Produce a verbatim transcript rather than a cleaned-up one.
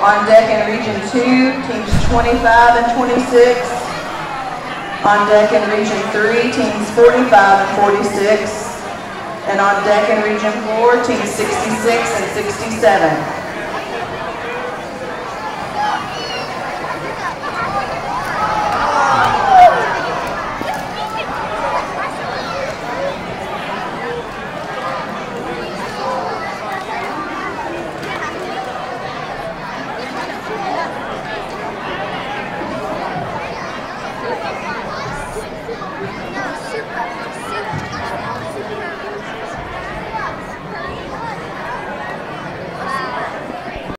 On deck in Region two, teams twenty-five and twenty-six. On deck in Region three, teams forty-five and forty-six. And on deck in Region four, teams sixty-six and sixty-seven.